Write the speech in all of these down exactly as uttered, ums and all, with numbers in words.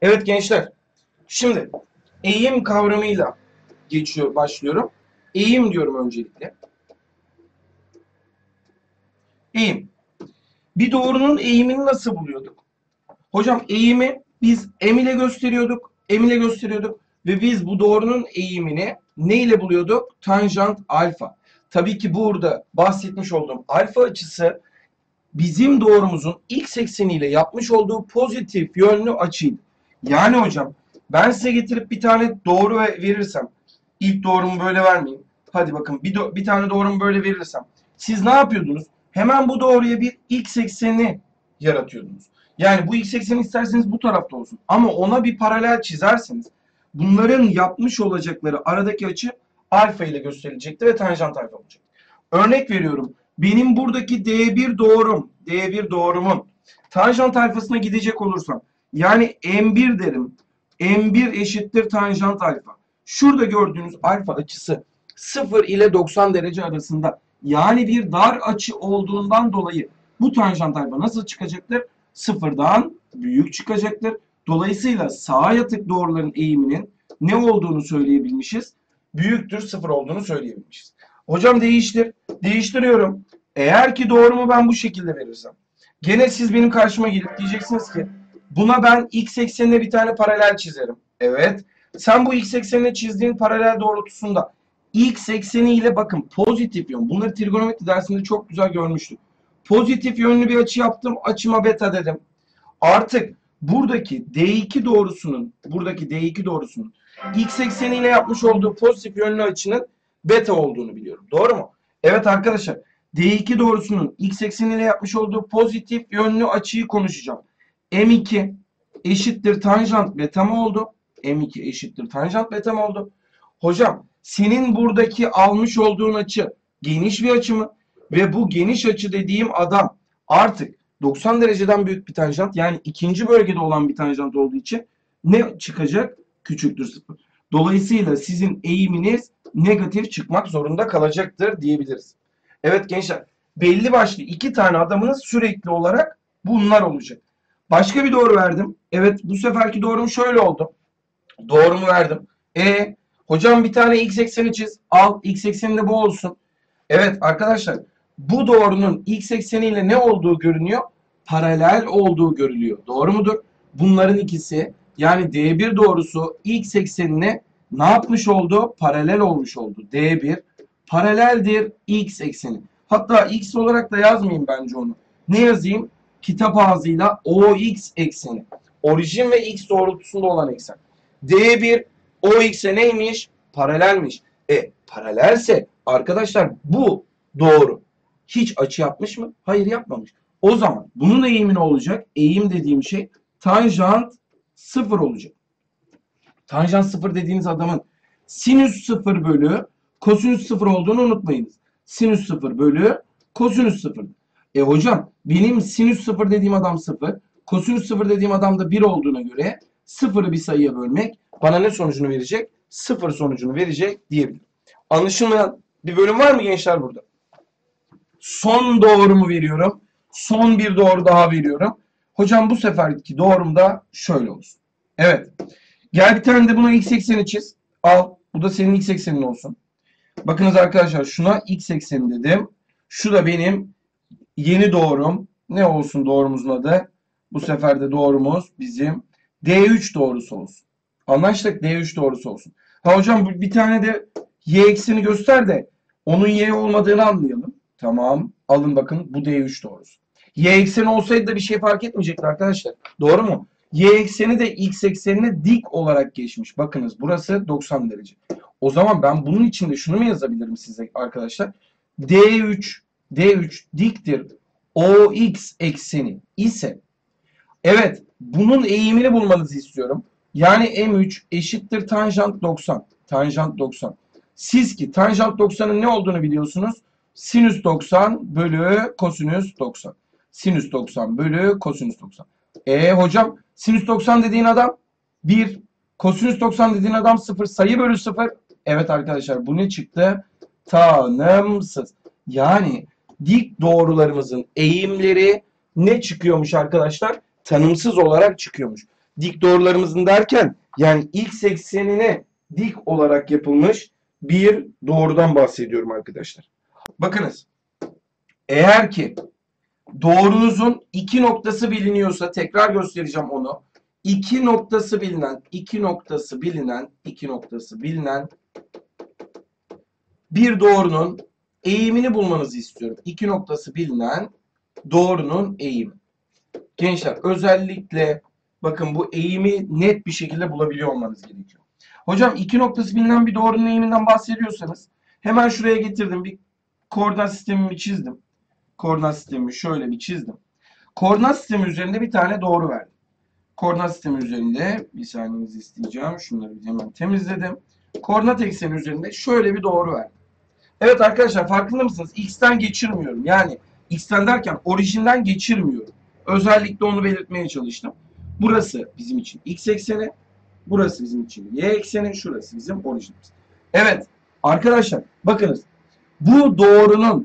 Evet gençler, şimdi eğim kavramıyla geçiyor, başlıyorum. Eğim diyorum öncelikle. Eğim. Bir doğrunun eğimini nasıl buluyorduk? Hocam eğimi biz m ile gösteriyorduk, m ile gösteriyorduk ve biz bu doğrunun eğimini ne ile buluyorduk? Tanjant alfa. Tabii ki burada bahsetmiş olduğum alfa açısı bizim doğrumuzun x ekseniyle yapmış olduğu pozitif yönlü açıydı. Yani hocam ben size getirip bir tane doğru verirsem, ilk doğrumu böyle vermeyeyim. Hadi bakın bir, do bir tane doğrumu böyle verirsem, siz ne yapıyordunuz? Hemen bu doğruya bir x ekseni yaratıyordunuz. Yani bu x ekseni isterseniz bu tarafta olsun. Ama ona bir paralel çizerseniz bunların yapmış olacakları aradaki açı alfa ile gösterilecekti ve tanjant alfa olacak. Örnek veriyorum. Benim buradaki D bir doğrum, D bir doğrumun tanjant alfasına gidecek olursam, yani M bir derim. M bir eşittir tanjant alfa. Şurada gördüğünüz alfa açısı sıfır ile doksan derece arasında. Yani bir dar açı olduğundan dolayı bu tanjant alfa nasıl çıkacaktır? Sıfırdan büyük çıkacaktır. Dolayısıyla sağa yatık doğruların eğiminin ne olduğunu söyleyebilmişiz? Büyüktür sıfır olduğunu söyleyebilmişiz. Hocam değiştir. Değiştiriyorum. Eğer ki doğrumu ben bu şekilde verirsem. Gene siz benim karşıma gelip diyeceksiniz ki buna ben x eksenine bir tane paralel çizerim. Evet. Sen bu x eksenine çizdiğin paralel doğrultusunda x ekseni ile bakın pozitif yön. Bunları trigonometri dersinde çok güzel görmüştük. Pozitif yönlü bir açı yaptım. Açıma beta dedim. Artık buradaki D iki doğrusunun buradaki D iki doğrusunun x ekseniyle yapmış olduğu pozitif yönlü açının beta olduğunu biliyorum. Doğru mu? Evet arkadaşlar. D iki doğrusunun x ekseniyle yapmış olduğu pozitif yönlü açıyı konuşacağım. M iki eşittir tanjant beta mı oldu? M iki eşittir tanjant beta mı oldu? Hocam senin buradaki almış olduğun açı geniş bir açı mı? Ve bu geniş açı dediğim adam artık doksan dereceden büyük bir tanjant, yani ikinci bölgede olan bir tanjant olduğu için ne çıkacak? Küçüktür sıfır. Dolayısıyla sizin eğiminiz negatif çıkmak zorunda kalacaktır diyebiliriz. Evet gençler, belli başlı iki tane adamınız sürekli olarak bunlar olacak. Başka bir doğru verdim. Evet, bu seferki doğrum şöyle oldu. Doğrumu verdim. E hocam bir tane x ekseni çiz. Al, x ekseni de bu olsun. Evet arkadaşlar, bu doğrunun x ekseniyle ne olduğu görünüyor? Paralel olduğu görülüyor. Doğru mudur? Bunların ikisi, yani D bir doğrusu x eksenine ne yapmış oldu? Paralel olmuş oldu. D bir paraleldir x ekseni. Hatta x olarak da yazmayayım bence onu. Ne yazayım? Kitap ağzıyla O X ekseni. Orijin ve x doğrultusunda olan eksen. D bir O X'e neymiş? Paralelmiş. E paralelse arkadaşlar bu doğru. Hiç açı yapmış mı? Hayır, yapmamış. O zaman bunun eğimi ne olacak? Eğim dediğim şey tanjant sıfır olacak. Tanjant sıfır dediğiniz adamın sinüs sıfır bölü kosinüs sıfır olduğunu unutmayınız. Sinüs sıfır bölü kosinüs sıfır. E hocam benim sinüs sıfır dediğim adam sıfır. Kosinüs sıfır dediğim adam da bir olduğuna göre sıfırı bir sayıya bölmek bana ne sonucunu verecek? Sıfır sonucunu verecek diyebilirim. Anlaşılmayan bir bölüm var mı gençler burada? Son doğrumu veriyorum. Son bir doğru daha veriyorum. Hocam bu seferki doğrum da şöyle olsun. Evet. Gel bir tane de buna x ekseni çiz. Al. Bu da senin x eksenin olsun. Bakınız arkadaşlar, şuna x ekseni dedim. Şu da benim yeni doğrum. Ne olsun doğrumuzun adı? Bu sefer de doğrumuz bizim D üç doğrusu olsun. Anlaştık, D üç doğrusu olsun. Ha hocam bir tane de y ekseni göster de onun y olmadığını anlayalım. Tamam. Alın bakın, bu D üç doğrusu. Y ekseni olsaydı da bir şey fark etmeyecekti arkadaşlar. Doğru mu? Y ekseni de x eksenine dik olarak geçmiş. Bakınız burası doksan derece. O zaman ben bunun içinde şunu mu yazabilirim size arkadaşlar? D üç D üç diktir O X ekseni ise, evet, bunun eğimini bulmanızı istiyorum. Yani M üç eşittir tanjant doksan. Tanjant doksan. Siz ki tanjant doksanın ne olduğunu biliyorsunuz. Sinüs doksan bölü kosinüs doksan. Sinüs doksan bölü kosinüs doksan. E hocam sinüs doksan dediğin adam bir. Kosinüs doksan dediğin adam sıfır. Sayı bölü sıfır. Evet arkadaşlar, bu ne çıktı? Tanımsız. Yani dik doğrularımızın eğimleri ne çıkıyormuş arkadaşlar? Tanımsız olarak çıkıyormuş. dik doğrularımızın derken yani x eksenine dik olarak yapılmış bir doğrudan bahsediyorum arkadaşlar. Bakınız. Eğer ki doğrunuzun iki noktası biliniyorsa, tekrar göstereceğim onu. İki noktası bilinen, iki noktası bilinen, iki noktası bilinen bir doğrunun eğimini bulmanızı istiyorum. İki noktası bilinen doğrunun eğimi. Gençler özellikle bakın bu eğimi net bir şekilde bulabiliyor olmanız gerekiyor. Hocam iki noktası bilinen bir doğrunun eğiminden bahsediyorsanız hemen şuraya getirdim. Bir koordinat sistemimi çizdim. Koordinat sistemimi şöyle bir çizdim. Koordinat sistemi üzerinde bir tane doğru verdim. Koordinat sistemi üzerinde bir saniyenizi isteyeceğim. Şunları hemen temizledim. Koordinat ekseni üzerinde şöyle bir doğru verdim. Evet arkadaşlar farkında mısınız? X'ten geçirmiyorum. Yani X'ten derken orijinden geçirmiyorum. Özellikle onu belirtmeye çalıştım. Burası bizim için X ekseni. Burası bizim için Y ekseni. Şurası bizim orijinimiz. Evet arkadaşlar bakınız. Bu doğrunun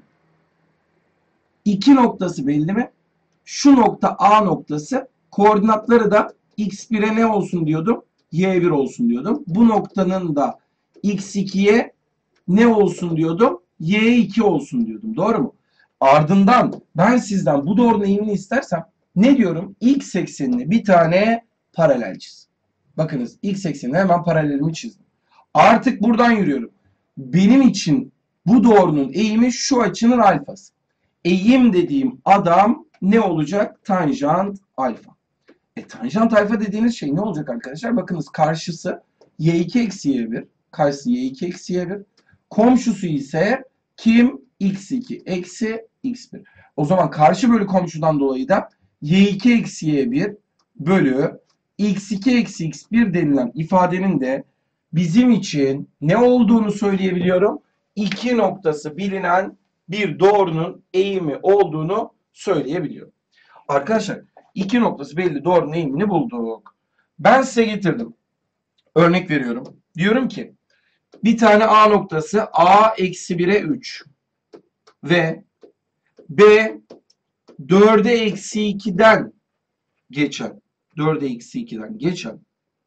iki noktası belli mi? Şu nokta A noktası, koordinatları da x bire ne olsun diyordum? y bir olsun diyordum. Bu noktanın da x ikiye ne olsun diyordum? y iki olsun diyordum. Doğru mu? Ardından ben sizden bu doğrunun eğimini istersem ne diyorum? X eksenine bir tane paralel çiz. Bakınız x eksenine hemen paralelimi çizdim. Artık buradan yürüyorum. Benim için bu doğrunun eğimi şu açının alfası. Eğim dediğim adam ne olacak? Tanjant alfa. E, tanjant alfa dediğiniz şey ne olacak arkadaşlar? Bakınız karşısı y iki eksi y bir. Karşısı y iki eksi y bir. Komşusu ise kim? x iki eksi x bir. O zaman karşı bölü komşudan dolayı da y iki eksi y bir bölü x iki eksi x bir denilen ifadenin de bizim için ne olduğunu söyleyebiliyorum. İki noktası bilinen bir doğrunun eğimi olduğunu söyleyebiliyorum. Arkadaşlar iki noktası belli doğrunun eğimini bulduk. Ben size getirdim. Örnek veriyorum. Diyorum ki bir tane A noktası A eksi bire üç ve B dörde eksi ikiden geçen dörde eksi ikiden geçen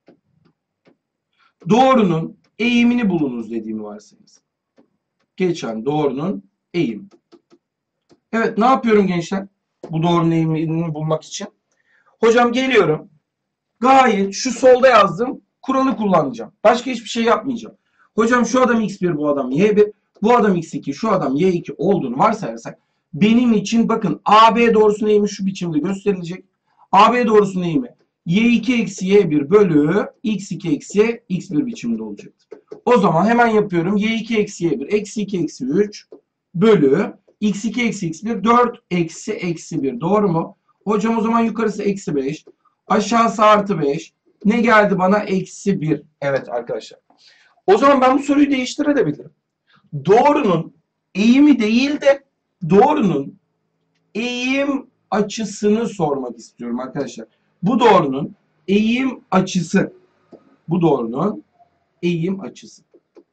doğrunun eğimini bulunuz dediğimi varsayınız. Geçen doğrunun eğimi. Evet ne yapıyorum gençler? Bu doğrunun eğimini bulmak için. Hocam geliyorum. Gayet şu solda yazdığım kuralı kullanacağım. Başka hiçbir şey yapmayacağım. Hocam şu adam x bir, bu adam y bir, bu adam x iki, şu adam y iki olduğunu varsayarsak benim için bakın A B doğrusunun eğimi şu biçimde gösterilecek. A B doğrusunun eğimi y iki eksi y bir bölü x iki eksi x bir biçimde olacaktır. O zaman hemen yapıyorum. y iki eksi y bir eksi iki eksi üç bölü x iki eksi x bir dört eksi eksi bir. Doğru mu? Hocam o zaman yukarısı eksi beş. Aşağısı artı beş. Ne geldi bana? Eksi bir. Evet arkadaşlar. O zaman ben bu soruyu değiştirebilirim. Doğrunun eğimi değil de doğrunun eğim açısını sormak istiyorum arkadaşlar. Bu doğrunun eğim açısı. Bu doğrunun eğim açısı.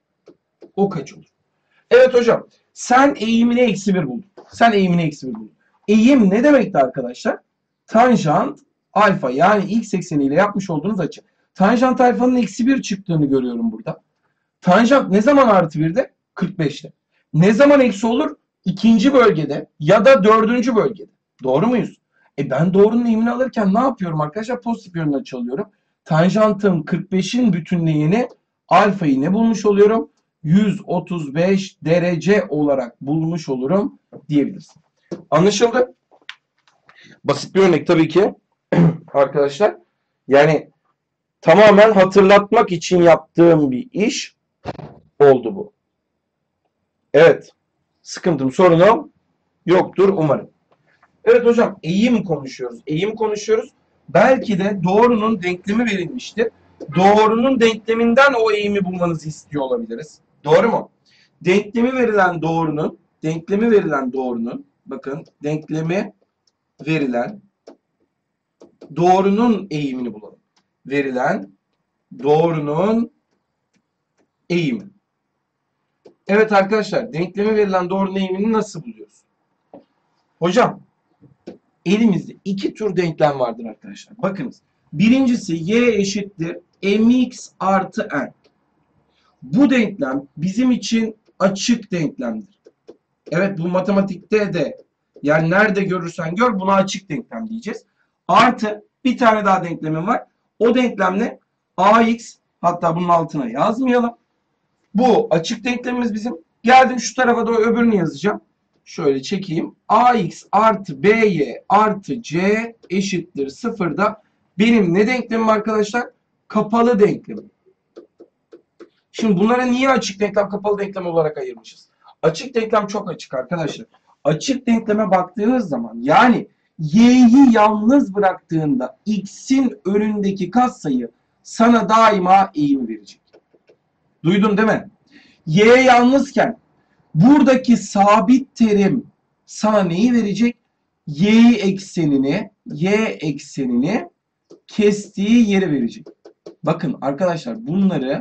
O kaç olur? Evet hocam. Sen eğimini eksi bir buldun. Sen eğimini eksi bir buldun. Eğim ne demekti arkadaşlar? Tanjant alfa, yani x ekseniyle yapmış olduğunuz açı. Tanjant alfanın eksi bir çıktığını görüyorum burada. Tanjant ne zaman artı birde? kırk beşte. Ne zaman eksi olur? İkinci bölgede ya da dördüncü bölgede. Doğru muyuz? E ben doğrunun eğimini alırken ne yapıyorum arkadaşlar? Pozitif yönüne çalıyorum. Tanjantın kırk beşin bütünleyeni alfayı ne bulmuş oluyorum? yüz otuz beş derece olarak bulmuş olurum diyebiliriz. Anlaşıldı? Basit bir örnek tabii ki arkadaşlar. Yani tamamen hatırlatmak için yaptığım bir iş oldu bu. Evet. Sıkıntım, sorunum yoktur umarım. Evet hocam, eğim konuşuyoruz. Eğim konuşuyoruz. Belki de doğrunun denklemi verilmiştir. Doğrunun denkleminden o eğimi bulmanızı istiyor olabiliriz. Doğru mu? Denklemi verilen doğrunun, denklemi verilen doğrunun, bakın denklemi verilen doğrunun eğimini bulalım. Verilen doğrunun eğimi. Evet arkadaşlar, denklemi verilen doğrunun eğimini nasıl buluyoruz? Hocam, elimizde iki tür denklem vardır arkadaşlar. Bakınız, Birincisi y eşittir mx artı n. Bu denklem bizim için açık denklemdir. Evet, bu matematikte de yani nerede görürsen gör buna açık denklem diyeceğiz. Artı bir tane daha denklemim var. O denklemle ax, hatta bunun altına yazmayalım. Bu açık denklemimiz bizim. Geldim şu tarafa da öbürünü yazacağım. Şöyle çekeyim. Ax artı by artı c eşittir sıfırda benim ne denklemim arkadaşlar? Kapalı denklemim. Şimdi bunlara niye açık denklem, kapalı denklem olarak ayırmışız? Açık denklem çok açık arkadaşlar. Açık denkleme baktığınız zaman yani y'yi yalnız bıraktığında x'in önündeki katsayı sana daima eğimi verecek. Duydun değil mi? Y yalnızken buradaki sabit terim sana neyi verecek? Y eksenini, y eksenini kestiği yeri verecek. Bakın arkadaşlar bunları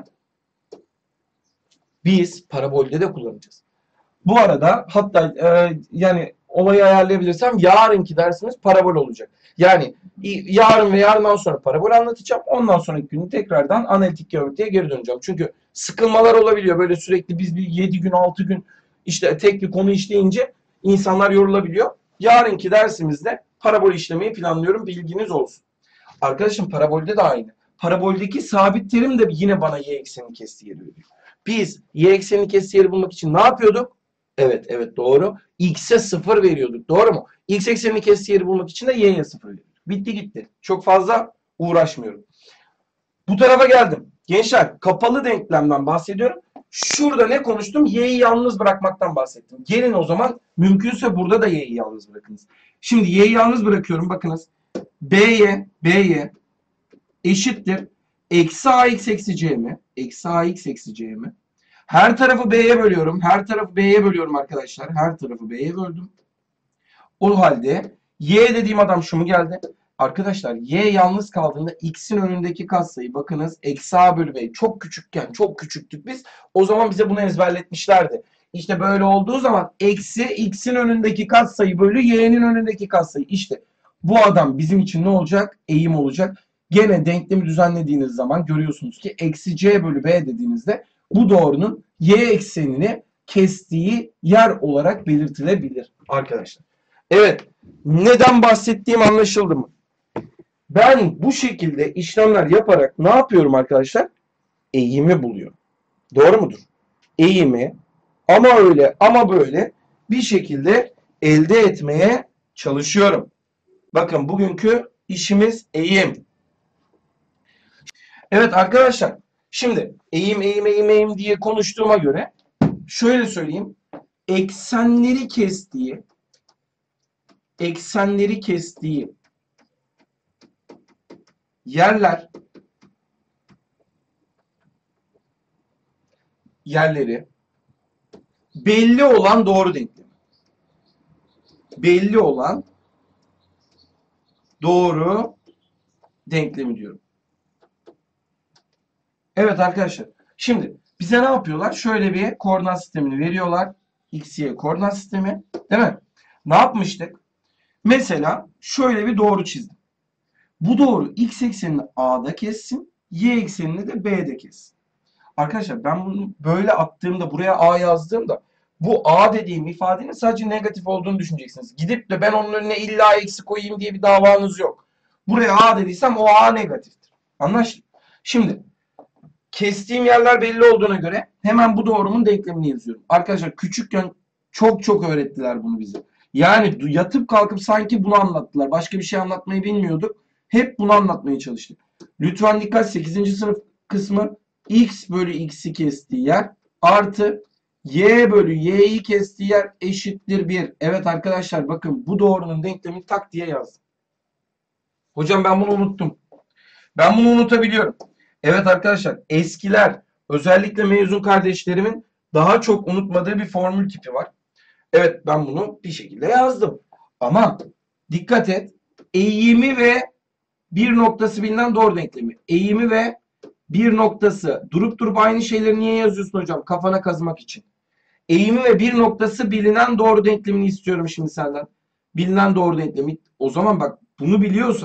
biz parabolde de kullanacağız. Bu arada hatta e, yani olayı ayarlayabilirsem yarınki dersimiz parabol olacak. Yani yarın ve yarından sonra parabol anlatacağım. Ondan sonraki gün tekrardan analitik geometriye geri döneceğim. Çünkü sıkılmalar olabiliyor. Böyle sürekli biz bir yedi gün altı gün işte tek bir konu işleyince insanlar yorulabiliyor. Yarınki dersimizde parabol işlemeyi planlıyorum. Bilginiz olsun. Arkadaşım parabolde de aynı. Paraboldeki sabit terim de yine bana y eksenini kestiği yeri veriyor. Biz y eksenini kestiği yeri bulmak için ne yapıyorduk? Evet, evet doğru. X'e sıfır veriyorduk. Doğru mu? X eksenini kestiği yeri bulmak için de y'ye sıfır veriyorduk. Bitti gitti. Çok fazla uğraşmıyorum. Bu tarafa geldim. Gençler kapalı denklemden bahsediyorum. Şurada ne konuştum? Y'yi yalnız bırakmaktan bahsettim. Gelin o zaman mümkünse burada da y'yi yalnız bırakınız. Şimdi y'yi yalnız bırakıyorum. Bakınız. B'ye, B'ye eşittir. Eksi ax eksi c mi? Eksi ax eksi c mi? Her tarafı b'ye bölüyorum. Her tarafı b'ye bölüyorum arkadaşlar. Her tarafı b'ye böldüm. O halde y dediğim adam şu mu geldi? Arkadaşlar y yalnız kaldığında x'in önündeki katsayı bakınız eksi a bölü b. Çok küçükken çok küçüktük biz. O zaman bize bunu ezberletmişlerdi. İşte böyle olduğu zaman eksi x'in önündeki katsayı bölü y'nin önündeki katsayı. İşte bu adam bizim için ne olacak? Eğim olacak. Gene denklemi düzenlediğiniz zaman görüyorsunuz ki eksi c bölü b dediğinizde bu doğrunun y eksenini kestiği yer olarak belirtilebilir arkadaşlar. Evet. Neden bahsettiğim anlaşıldı mı? Ben bu şekilde işlemler yaparak ne yapıyorum arkadaşlar? Eğimi buluyorum. Doğru mudur? Eğimi ama öyle ama böyle bir şekilde elde etmeye çalışıyorum. Bakın bugünkü işimiz eğim. Evet arkadaşlar. Şimdi eğim eğim eğim eğim diye konuştuğuma göre şöyle söyleyeyim. Eksenleri kestiği eksenleri kestiği yerler yerleri belli olan doğru denklemi. Belli olan doğru denklemi diyorum. Evet arkadaşlar. Şimdi bize ne yapıyorlar? Şöyle bir koordinat sistemini veriyorlar. X, Y koordinat sistemi. Değil mi? Ne yapmıştık? Mesela şöyle bir doğru çizdim. Bu doğru x eksenini A'da kessin. Y eksenini de B'de kessin. Arkadaşlar ben bunu böyle attığımda buraya A yazdığımda bu A dediğim ifadenin sadece negatif olduğunu düşüneceksiniz. Gidip de ben onun önüne illa eksi koyayım diye bir davanız yok. Buraya A dediysem o A negatiftir. Anlaştık. Şimdi kestiğim yerler belli olduğuna göre hemen bu doğrumun denklemini yazıyorum. Arkadaşlar küçükken çok çok öğrettiler bunu bize. Yani yatıp kalkıp sanki bunu anlattılar. Başka bir şey anlatmayı bilmiyorduk. Hep bunu anlatmaya çalıştık. Lütfen dikkat, sekizinci sınıf kısmı x bölü x'i kestiği yer artı y bölü y'yi kestiği yer eşittir bir. Evet arkadaşlar bakın bu doğrunun denklemini tak diye yazdım. Hocam ben bunu unuttum. Ben bunu unutabiliyorum. Evet arkadaşlar eskiler özellikle mezun kardeşlerimin daha çok unutmadığı bir formül tipi var. Evet ben bunu bir şekilde yazdım. Ama dikkat et, eğimi ve bir noktası bilinen doğru denklemi. Eğimi ve bir noktası. Durup durup aynı şeyleri niye yazıyorsun hocam? Kafana kazımak için. Eğimi ve bir noktası bilinen doğru denklemini istiyorum şimdi senden. Bilinen doğru denklemi. O zaman bak bunu biliyorsan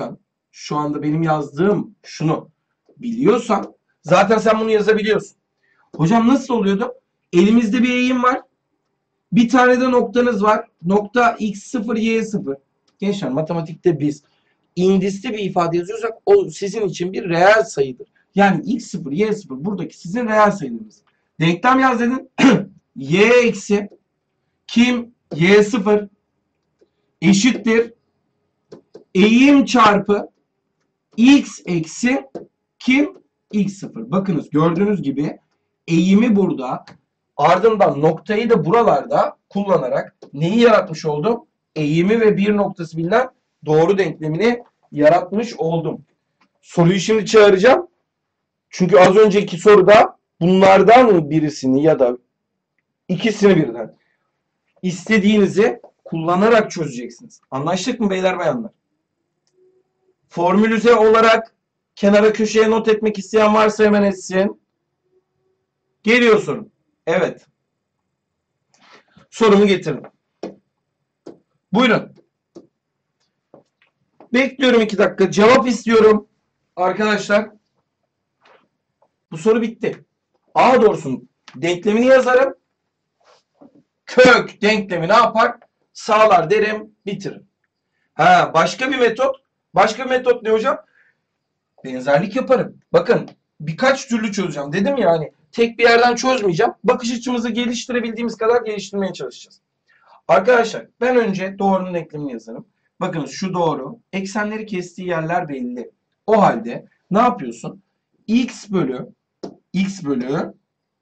şu anda benim yazdığım şunu biliyorsan zaten sen bunu yazabiliyorsun. Hocam nasıl oluyordu? Elimizde bir eğim var. Bir tane de noktanız var. Nokta x sıfır y sıfır. Gençler matematikte biz indisli bir ifade yazıyorsak o sizin için bir reel sayıdır. Yani x sıfır y sıfır buradaki sizin reel sayınız. Denklem yaz dedin. Y eksi kim y sıfır eşittir eğim çarpı x eksi kim x sıfır. Bakınız gördüğünüz gibi eğimi burada, ardından noktayı da buralarda kullanarak neyi yaratmış oldum? Eğimi ve bir noktası bilinen doğru denklemini yaratmış oldum. Soruyu şimdi çağıracağım. Çünkü az önceki soruda bunlardan birisini ya da ikisini birden istediğinizi kullanarak çözeceksiniz. Anlaştık mı beyler bayanlar? Formülize olarak kenara köşeye not etmek isteyen varsa hemen etsin. Geliyor sorum. Evet. Sorumu getirdim. Buyurun. Bekliyorum iki dakika. Cevap istiyorum. Arkadaşlar. Bu soru bitti. A doğrusunun denklemini yazarım. Kök denklemi ne yapar? Sağlar derim, bitiririm. Ha, başka bir metot. Başka bir metot ne hocam? Benzerlik yaparım. Bakın birkaç türlü çözeceğim. Dedim ya hani tek bir yerden çözmeyeceğim. Bakış açımızı geliştirebildiğimiz kadar geliştirmeye çalışacağız. Arkadaşlar ben önce doğrunun denklemini yazarım. Bakın şu doğru. Eksenleri kestiği yerler belli. O halde ne yapıyorsun? X bölü x bölü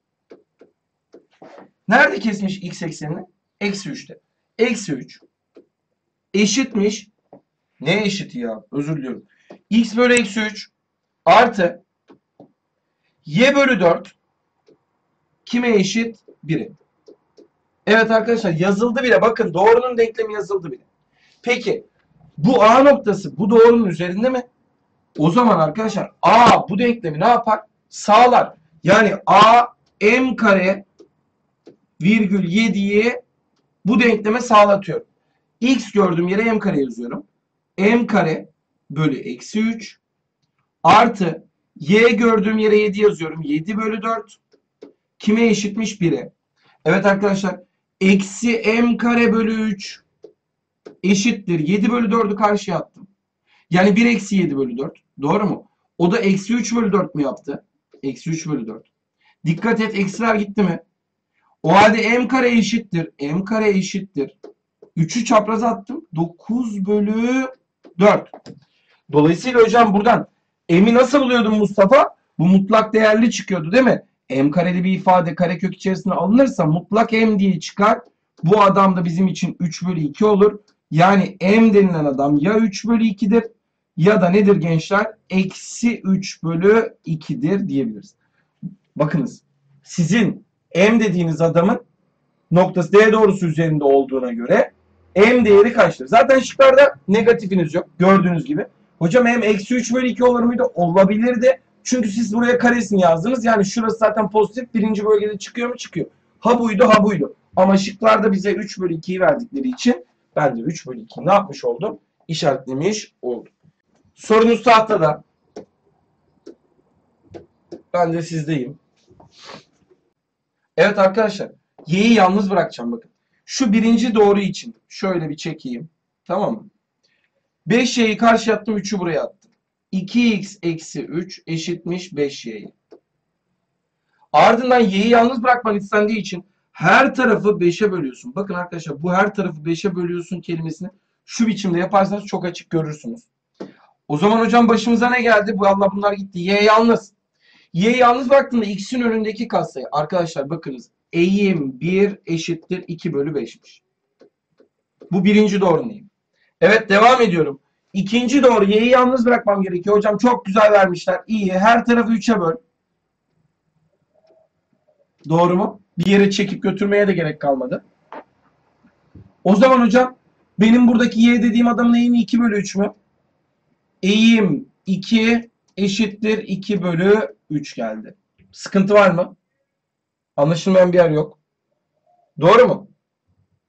nerede kesmiş x eksenini? Eksi üçte. Eksi üç eşitmiş. Ne eşit ya? Özür diliyorum. X bölü eksi üç artı y bölü dört kime eşit? bire. Evet arkadaşlar yazıldı bile. Bakın doğrunun denklemi yazıldı bile. Peki bu A noktası bu doğrunun üzerinde mi? O zaman arkadaşlar A bu denklemi ne yapar? Sağlar. Yani A m kare virgül yediyi bu denkleme sağlatıyor. X gördüğüm yere m kare yazıyorum. M kare bölü eksi üç artı y gördüğüm yere yedi yazıyorum. yedi bölü dört kime eşitmiş? bire. Evet arkadaşlar eksi m kare bölü üç eşittir. yedi bölü dördü karşıya attım. Yani bir eksi yedi bölü dört. Doğru mu? O da eksi üç bölü dört mü yaptı? Eksi üç bölü dört. Dikkat et eksiler gitti mi? O halde m kare eşittir. M kare eşittir. üçü çapraza attım. dokuz bölü dört. Dolayısıyla hocam buradan m'i nasıl buluyordun Mustafa? Bu mutlak değerli çıkıyordu değil mi? M kareli bir ifade karekök içerisine alınırsa mutlak m diye çıkar. Bu adam da bizim için üç bölü iki olur. Yani m denilen adam ya üç bölü ikidir ya da nedir gençler? Eksi üç bölü ikidir diyebiliriz. Bakınız sizin m dediğiniz adamın noktası D doğrusu üzerinde olduğuna göre m değeri kaçtır? Zaten şıklarda negatifiniz yok gördüğünüz gibi. Hocam m eksi üç bölü iki olur muydu? Olabilirdi. Çünkü siz buraya karesini yazdınız. Yani şurası zaten pozitif. Birinci bölgede çıkıyor mu? Çıkıyor. Ha buydu ha buydu. Ama şıklarda bize üç bölü ikiyi verdikleri için ben de üç bölü ikiyi ne yapmış oldum? İşaretlemiş oldum. Sorunuz tahtada. Ben de sizdeyim. Evet arkadaşlar. Y'yi yalnız bırakacağım bakın. Şu birinci doğru için şöyle bir çekeyim. Tamam mı? beş y'yi karşı attım. üçü buraya attım. iki x eksi üç eşitmiş beş y'ye. Ardından y'yi yalnız bırakman istendiği için her tarafı beşe bölüyorsun. Bakın arkadaşlar bu her tarafı beşe bölüyorsun kelimesini şu biçimde yaparsanız çok açık görürsünüz. O zaman hocam başımıza ne geldi? Bu Allah bunlar gitti. Y yalnız. Y'yi yalnız bıraktığında x'in önündeki katsayı. Arkadaşlar bakınız. Eğim bir eşittir iki bölü beşmiş. Bu birinci doğru neyim? Evet devam ediyorum. İkinci doğru y'yi yalnız bırakmam gerekiyor. Hocam çok güzel vermişler. İyi. Her tarafı üçe böl. Doğru mu? Bir yere çekip götürmeye de gerek kalmadı. O zaman hocam benim buradaki y dediğim adamın eğimi iki bölü üç mü? Eğim iki eşittir iki bölü üç geldi. Sıkıntı var mı? Anlaşılmayan bir yer yok. Doğru mu?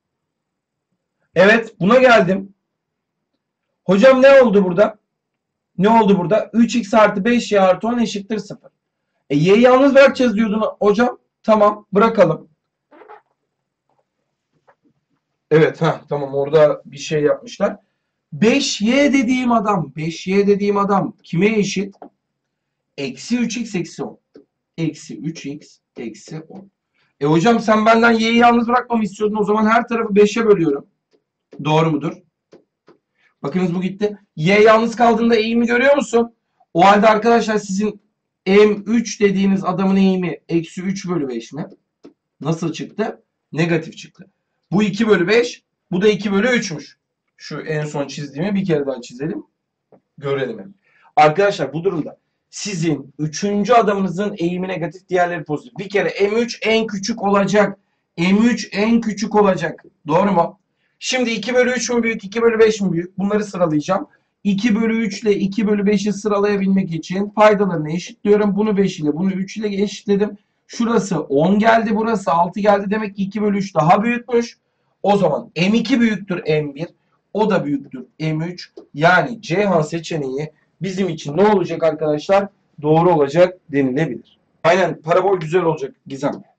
Evet buna geldim. Hocam ne oldu burada? Ne oldu burada? üç x artı beş y artı on eşittir sıfır. E y'yi yalnız bırakacağız diyordun hocam. Tamam, bırakalım. Evet, ha tamam, orada bir şey yapmışlar. beş y dediğim adam, beş y dediğim adam kime eşit? Eksi üç x eksi on. Eksi üç x eksi on. E hocam sen benden y'yi yalnız bırakmamı istiyordun. O zaman her tarafı beşe bölüyorum. Doğru mudur? Bakınız bu gitti. Y yalnız kaldığında eğimi görüyor musun? O halde arkadaşlar sizin M üç dediğiniz adamın eğimi eksi üç bölü beş mi? Nasıl çıktı? Negatif çıktı. Bu iki bölü beş. Bu da iki bölü üçmüş. Şu en son çizdiğimi bir kere daha çizelim. Görelim. Arkadaşlar bu durumda sizin üçüncü adamınızın eğimi negatif, diğerleri pozitif. Bir kere M üç en küçük olacak. M üç en küçük olacak. Doğru mu? Şimdi iki bölü üç mü büyük, iki bölü beş mi büyük? Bunları sıralayacağım. iki bölü üç ile iki bölü beşi sıralayabilmek için paydalarını eşitliyorum. Bunu beş ile bunu üç ile eşitledim. Şurası on geldi, burası altı geldi. Demek ki iki bölü üç daha büyükmüş. O zaman M iki büyüktür M bir. O da büyüktür M üç. Yani Ceyhan seçeneği bizim için ne olacak arkadaşlar? Doğru olacak denilebilir. Aynen, parabol güzel olacak Gizem.